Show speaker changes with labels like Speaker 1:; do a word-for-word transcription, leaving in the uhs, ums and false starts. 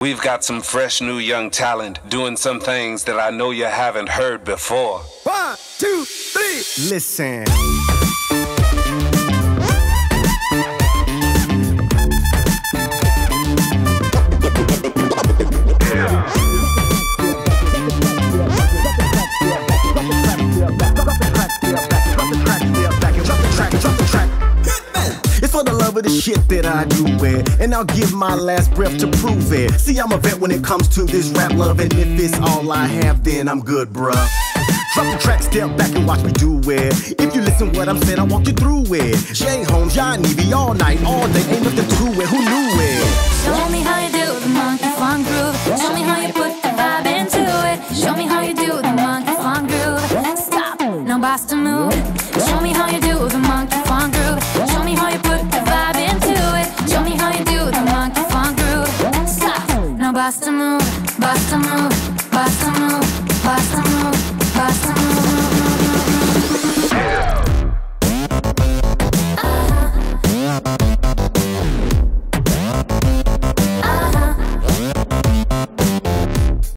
Speaker 1: We've got some fresh new young talent doing some things that I know you haven't heard before.
Speaker 2: One, two, three, listen. It's for the love of the shit that I do it, and I'll give my last breath to prove it. See, I'm a vet when it comes to this rap love, and if it's all I have, then I'm good, bruh. Drop the track, step back and watch me do it. If you listen what I'm saying, I'll walk you through it. Shay Holmes, John Nevy, all night, all day, ain't nothing to it. Who knew it?
Speaker 3: Show me how you do the monkey funk groove. Show me how you put the vibe into it. Show me how you do the monkey funk groove. Stop, now bust a move. Show me how you do the monkey funk groove. Show me how you put the vibe into it. Show me how you do the monkey funk groove. Stop, now bust a move, bust a move, bust a move.